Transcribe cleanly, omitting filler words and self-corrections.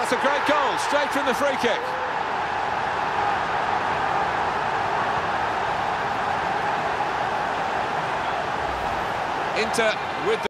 That's a great goal, straight from the free kick. Inter with the